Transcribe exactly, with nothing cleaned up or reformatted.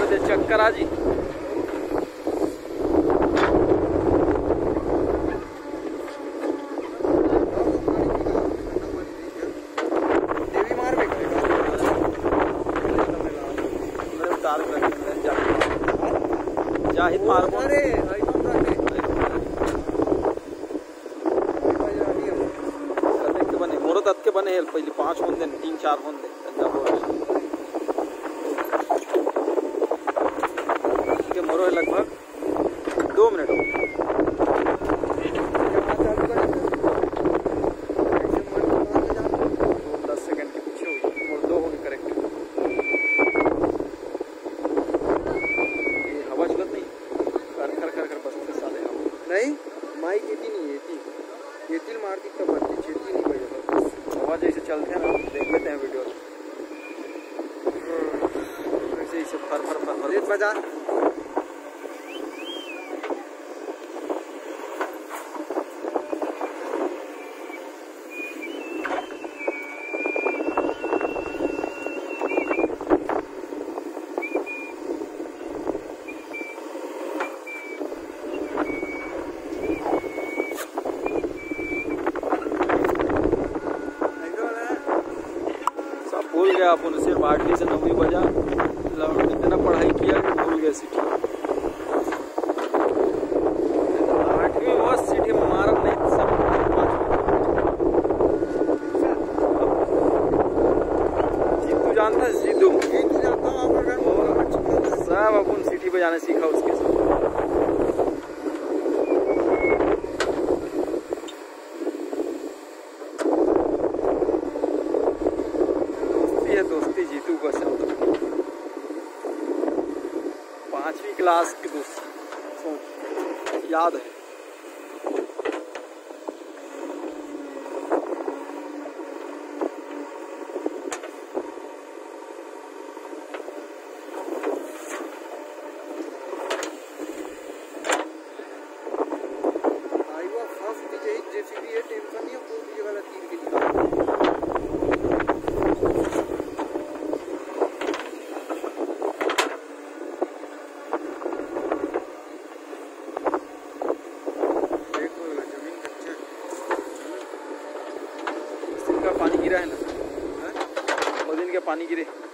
दे चक्कर आज ही। जाहिद मार अरे के बने मोरो तक के बने पहले पांच होन दे तीन चार होन दे के मोरो है लगभग दो मिनट हो दस सेकंड के पीछे हुई मोर दो हो गए करेक्ट। ये हवा चलत नहीं कर कर कर कर बस साले नहीं माइक येती नहीं येती येती मारती तब बनती छेती नहीं बजे हवा जैसे चलते हैं ना देख लेते हैं वीडियो ऐसे ही सब फर फर फर फर बजा भूल गया अपन सिर्फ आठवीं से नौवीं बजा इतना पढ़ाई किया कि भूल गया सिटी। आठवीं में बस सिटी मारत नहीं सब जीतू जानता है जीतू सब अपन सिटी बजाने सीखा उसके साथ। दोस्ती जीतू का शब्द पांचवी क्लास की दोस्ती याद है। पानी गिरा है ना, वो दिन के पानी गिरे।